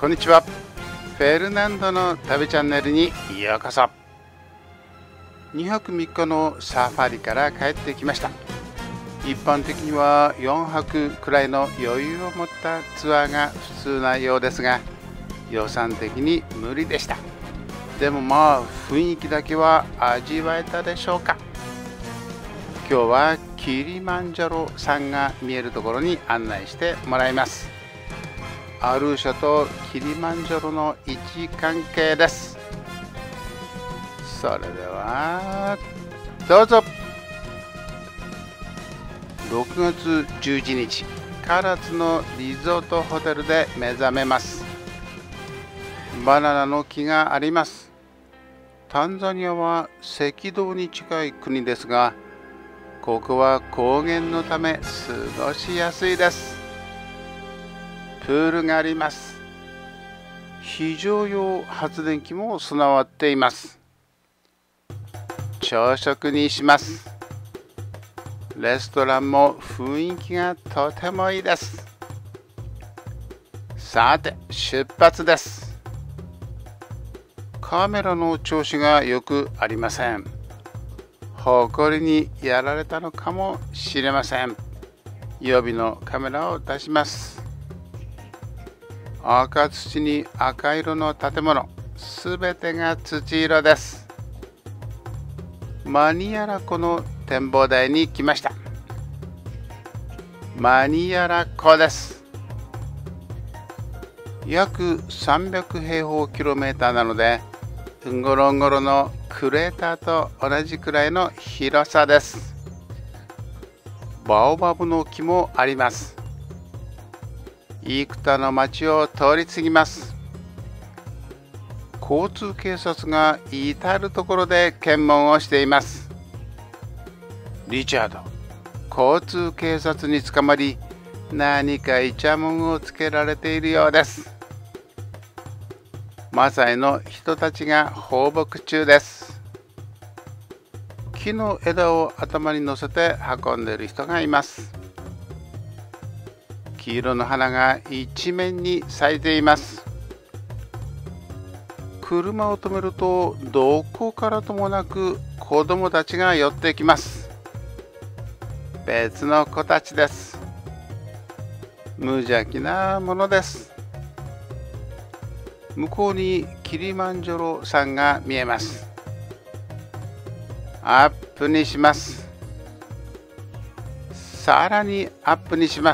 こんにちは。フェルナンドの旅チャンネルにようこそ。2泊3日のサファリから帰ってきました。一般的には4泊くらいの余裕を持ったツアーが普通なようですが、予算的に無理でした。でも雰囲気だけは味わえたでしょうか。今日はキリマンジャロ山が見えるところに案内してもらいます。アルーシャとキリマンジャロの位置関係です。それではどうぞ。6月11日、唐津のリゾートホテルで目覚めます。バナナの木があります。タンザニアは赤道に近い国ですが、ここは高原のため過ごしやすいです。プールがあります。非常用発電機も備わっています。朝食にします。レストランも雰囲気がとてもいいです。さて出発です。カメラの調子がよくありません。ほこりにやられたのかもしれません。予備のカメラを出します。赤土に赤色の建物、すべてが土色です。マニアラ湖の展望台に来ました。マニアラ湖です。約300平方キロメーターなので、ゴロンゴロのクレーターと同じくらいの広さです。バオバブの木もあります。イクタの町を通り過ぎます。交通警察が至るところで検問をしています。リチャード、交通警察に捕まり、何かイチャモンをつけられているようです。マサイの人たちが放牧中です。木の枝を頭に乗せて運んでいる人がいます。黄色の花が一面に咲いています。車を止めるとどこからともなく子供たちが寄ってきます。別の子たちです。無邪気なものです。向こうにキリマンジャロ山が見えます。アップにします。さらにアップにします。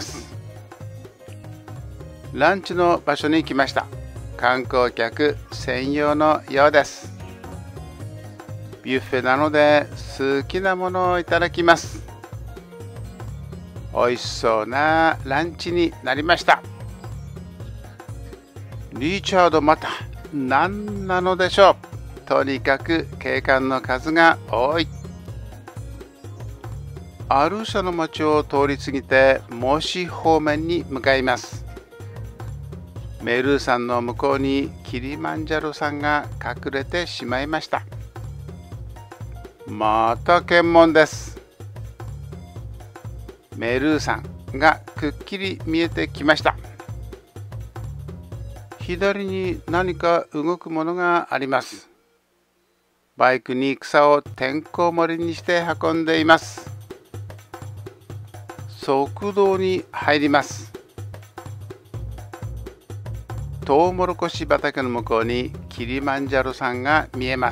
ランチの場所に来ました。観光客専用のようです。ビュッフェなので好きなものをいただきます。おいしそうなランチになりました。リチャード、また何なのでしょう。とにかく警官の数が多い。アルーシャの町を通り過ぎてモシ方面に向かいます。メルー山の向こうにキリマンジャロ山が隠れてしまいました。また検問です。メルー山がくっきり見えてきました。左に何か動くものがあります。バイクに草をてんこ盛りにして運んでいます。側道に入ります。トウモロコシ畑の向こうにキリマンジャロ山が見えます。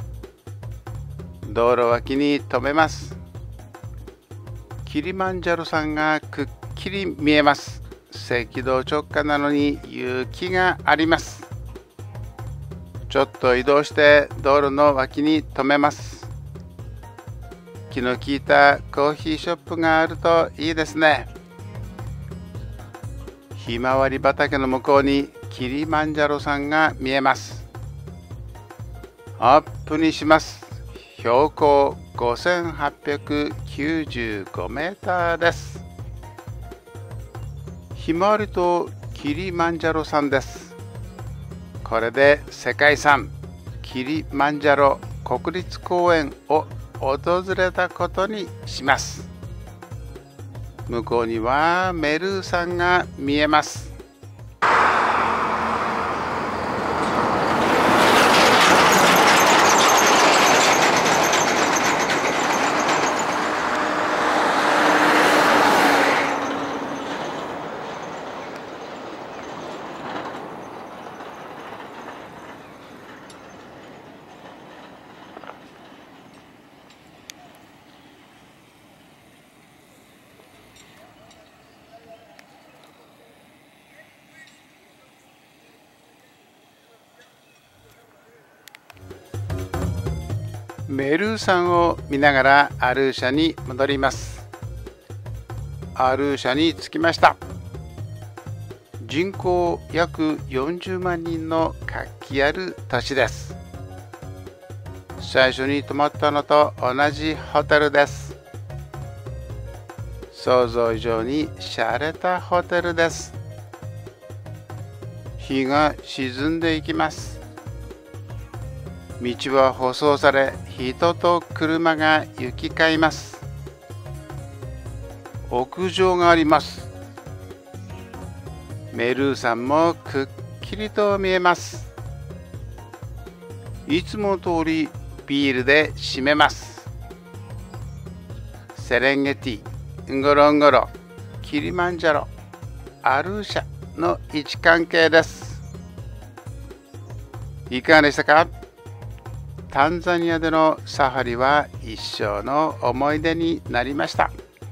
道路脇に止めます。キリマンジャロ山がくっきり見えます。赤道直下なのに雪があります。ちょっと移動して道路の脇に止めます。気の利いたコーヒーショップがあるといいですね。ひまわり畑の向こうにキリマンジャロ山が見えます。アップにします。標高5895メーターです。ひまわりとキリマンジャロ山です。これで世界遺産キリマンジャロ国立公園を訪れたことにします。向こうにはメルー山が見えます。 メルー山を見ながらアルーシャに戻ります。アルーシャに着きました。人口約40万人の活気ある都市です。最初に泊まったのと同じホテルです。想像以上に洒落たホテルです。日が沈んでいきます。道は舗装され、人と車が行き交います。屋上があります。メルー山もくっきりと見えます。いつも通りビールで締めます。セレンゲティ、ンゴロンゴロ、キリマンジャロ、アルーシャの位置関係です。いかがでしたか？タンザニアでのサファリは一生の思い出になりました。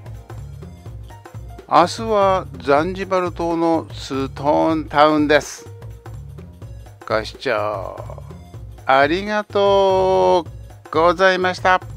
明日はザンジバル島のストーンタウンです。ご視聴ありがとうございました。